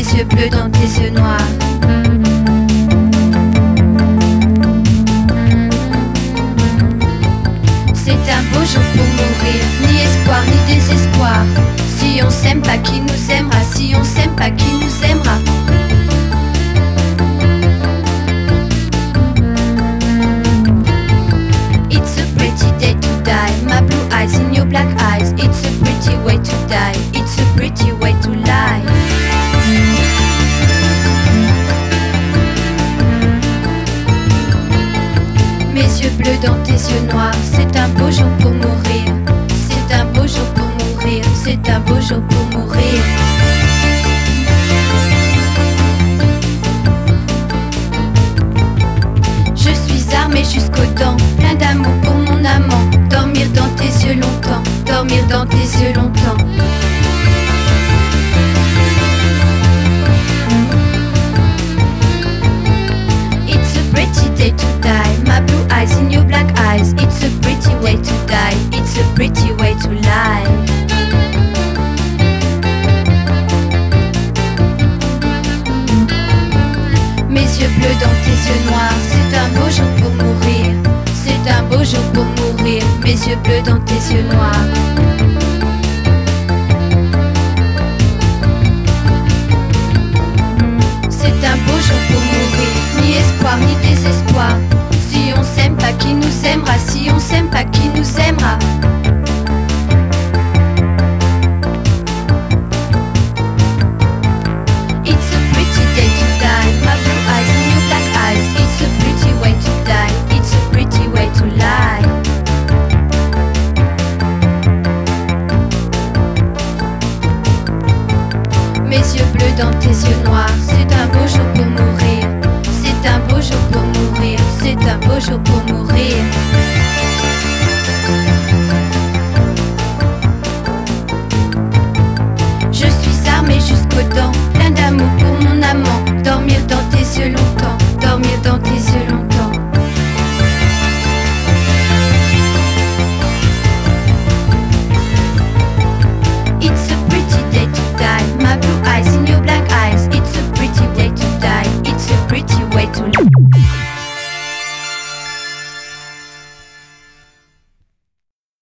yeux bleus dans tes yeux noirs. C'est un beau jour pour mourir, ni espoir ni désespoir. Si on s'aime pas, qui nous aimera? Si on s'aime pas, qui nous aimera? It's a pretty day to die, my blue eyes in your black eyes. It's a pretty way to die, it's a pretty way to lie. Mes yeux bleus dans tes yeux noirs, c'est un beau jour pour mourir. C'est un beau jour pour mourir, c'est un beau jour pour mourir. Je suis armée jusqu'aux dents, plein d'amour pour mon amant. Dormir dans tes yeux longtemps, dormir dans tes yeux longtemps. It's a pretty day to die, my blue eyes in your black eyes. It's a pretty way to die, it's a pretty way to lie. Mes yeux bleus dans tes yeux noirs, c'est un beau jour pour mourir. C'est un beau jour pour mourir, mes yeux bleus dans tes yeux noirs. C'est un beau jour pour mourir, ni espoir ni désespoir. Si on s'aime pas, qui nous aimera? Si on s'aime pas, qui nous aimera? It's a pretty day to die, my blue eyes and your black eyes. It's a pretty way to die, it's a pretty way to lie. Mes yeux bleus dans tes yeux noirs, c'est un beau jour pour mourir. C'est un beau jour pour mourir, c'est un beau jour pour mourir.